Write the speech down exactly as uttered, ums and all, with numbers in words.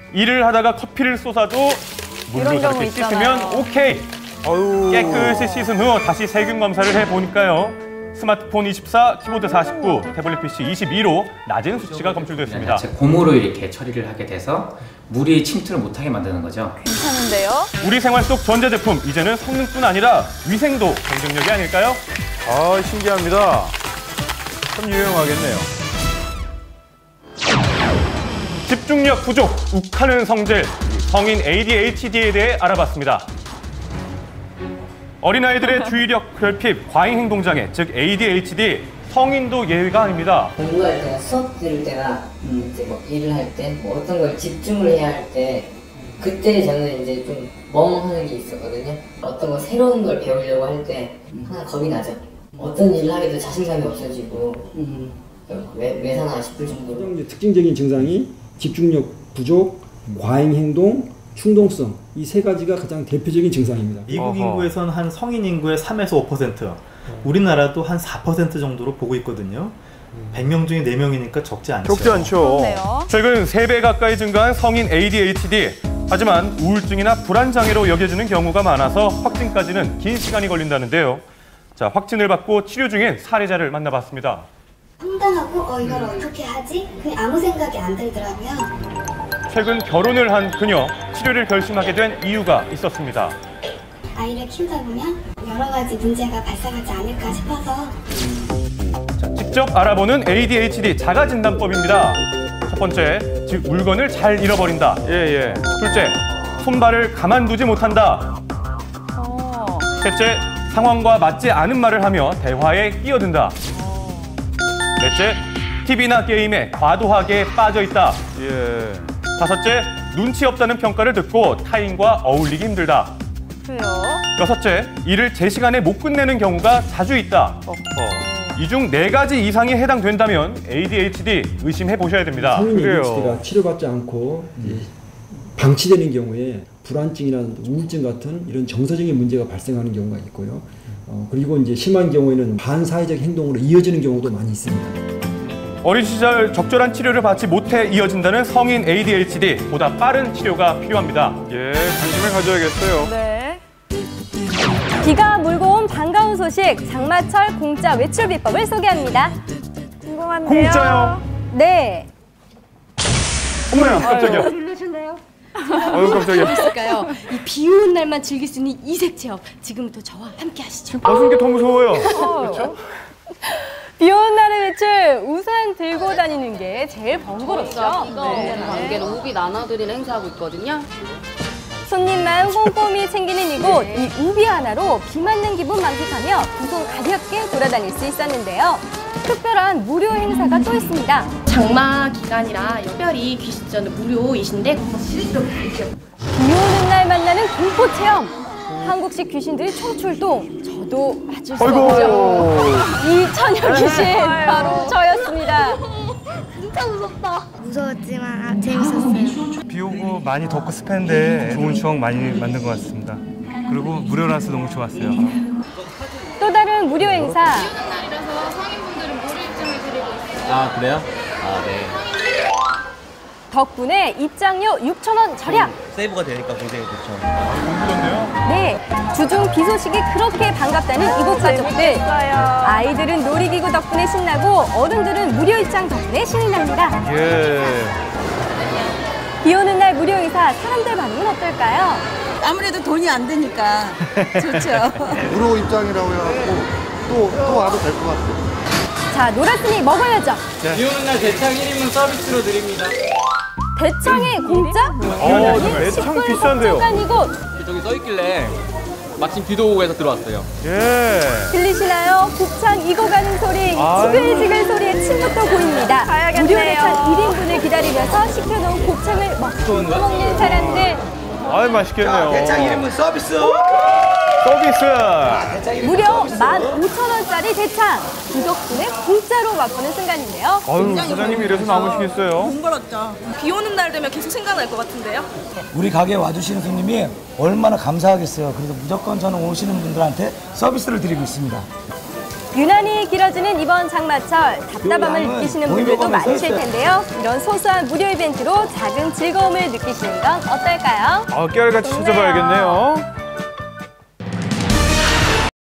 일을 하다가 커피를 쏟아도 물로 저렇게 씻으면 오케이. 어휴. 깨끗이 씻은 후 다시 세균 검사를 해보니까요. 스마트폰 이십사, 키보드 사십구, 태블릿 피씨 이십이로 낮은 수치가 검출됐습니다. 고무로 이렇게 처리를 하게 돼서 물이 침투를 못하게 만드는 거죠. 괜찮은데요? 우리 생활 속 전자제품, 이제는 성능뿐 아니라 위생도 경쟁력이 아닐까요? 아, 신기합니다. 참 유용하겠네요. 집중력 부족, 욱하는 성질, 성인 에이디에이치디에 대해 알아봤습니다. 어린아이들의 주의력 결핍, 과잉 행동장애, 즉 에이디에이치디, 성인도 예외가 아닙니다. 공부할 때나 수업 들을 때나 음, 이제 뭐 일을 할 때 뭐 어떤 걸 집중을 해야 할 때 그때 저는 이제 좀 멍하는 게 있었거든요. 어떤 거 새로운 걸 배우려고 할 때 하나 겁이 나죠. 어떤 일을 하게도 자신감이 없어지고 음, 왜, 왜 사나 싶을 정도로. 특징적인 증상이 집중력 부족, 과잉 행동, 충동성, 이 세 가지가 가장 대표적인 증상입니다. 미국 인구에서는 한 성인 인구의 삼에서 오 퍼센트, 우리나라도 한 사 퍼센트 정도로 보고 있거든요. 백 명 중에 네 명이니까 적지 않죠. 적지 않죠. 그렇네요. 최근 세 배 가까이 증가한 성인 에이디에이치디. 하지만 우울증이나 불안장애로 여겨지는 경우가 많아서 확진까지는 긴 시간이 걸린다는데요. 자, 확진을 받고 치료 중인 사례자를 만나봤습니다. 황당하고 어 이걸 어떻게 하지? 그냥 아무 생각이 안 들더라고요. 최근 결혼을 한 그녀, 치료를 결심하게 된 이유가 있었습니다. 아이를 키우다 보면 여러 가지 문제가 발생하지 않을까 싶어서. 자, 직접 알아보는 에이디에이치디 자가진단법입니다. 첫 번째, 즉 물건을 잘 잃어버린다. 예, 예. 둘째, 손발을 가만두지 못한다. 어. 셋째, 상황과 맞지 않은 말을 하며 대화에 끼어든다. 넷째, 티비나 게임에 과도하게 빠져 있다. 예. 다섯째, 눈치 없다는 평가를 듣고 타인과 어울리기 힘들다. 그래요? 여섯째, 일을 제 시간에 못 끝내는 경우가 자주 있다. 이 중 네 가지 이상이 해당된다면 에이디에이치디 의심해 보셔야 됩니다. 성인 그래요. 에이디에이치디가 치료받지 않고 이제 방치되는 경우에 불안증이나 우울증 같은 이런 정서적인 문제가 발생하는 경우가 있고요. 어, 그리고 이제 심한 경우에는 반사회적 행동으로 이어지는 경우도 많이 있습니다. 어린 시절 적절한 치료를 받지 못해 이어진다는 성인 에이디에이치디, 보다 빠른 치료가 필요합니다. 예, 관심을 가져야겠어요. 네. 비가 몰고 온 반가운 소식, 장마철 공짜 외출 비법을 소개합니다. 궁금한데요? 공짜요? 네. 어머나, 깜짝이야. 들으셨나요? 어휴, 깜짝이야. 있을까요? 이 비 오는 날만 즐길 수 있는 이색 체험, 지금부터 저와 함께 하시죠. 벗은 게 더 무서워요. 그렇죠? 비 오는 날의 외출, 우산 들고 다니는 게 제일 번거롭죠. 네. 관계로 우비 나눠드리는 행사하고 있거든요. 손님만 꼼꼼히 챙기는 이곳, 이 우비 하나로 비 맞는 기분 만끽하며 두 손 가볍게 돌아다닐 수 있었는데요. 특별한 무료 행사가 또 있습니다. 장마 기간이라 특별히 귀신전은 무료이신데 비 오는 날 만나는 공포 체험. 한국식 귀신들이 총출동. 저도 맞을 수 없죠. 이 처녀 귀신 바로 저였습니다. 진짜 무섭다. 무서웠지만 아, 재밌었어요. 비 오고 많이 덥고 습했는데 좋은 추억 많이 만든 것 같습니다. 그리고 무료라서 너무 좋았어요. 또 다른 무료 행사. 날이라서 성인분들은 무료 입장을 드리고 있어요. 아, 그래요? 아, 네. 덕분에 입장료 육천 원 절약. 세이브가 되니까 굉장히 좋죠. 네, 주중 비 소식이 그렇게 반갑다는 이곳 가족들. 아이들은 놀이기구 덕분에 신나고 어른들은 무료 입장 덕분에 신이 납니다. 예. 비 오는 날 무료 행사, 사람들 반응은 어떨까요? 아무래도 돈이 안 드니까 좋죠. 무료 입장이라고 해갖고 또, 또 와도 될 것 같아요. 자, 놀았으니 먹어야죠. 네. 비 오는 날 대창 일 인분 서비스로 드립니다. 대창에 공짜? 어, 대창 비싼데요. 이곳. 저기 써있길래 마침 비도 오고 해서 들어왔어요. 예. 들리시나요? 곱창 익어가는 소리, 지글지글 소리에 침부터 보입니다. 가야겠네요. 무료 대창 일 인분을 기다리면서 시켜놓은 곱창을 먹고 먹는 사람들. 아유, 맛있겠네요. 대창 일 인분 서비스! 서비스! 무려 만 오천 원짜리 대창. 그 덕분에 공짜로 맛보는 순간인데요. 아유, 사장님이 이래서 남으시겠어요? 돈 벌었죠. 비 오는 날 되면 계속 생각날 것 같은데요. 우리 가게에 와주시는 손님이 얼마나 감사하겠어요. 그래서 무조건 저는 오시는 분들한테 서비스를 드리고 있습니다. 비 유난히 길어지는 이번 장마철 답답함을 느끼시는 분들도 많으실 텐데요. 이런 소소한 무료 이벤트로 작은 즐거움을 느끼시는 건 어떨까요? 아, 깨알같이 좋네요. 찾아봐야겠네요.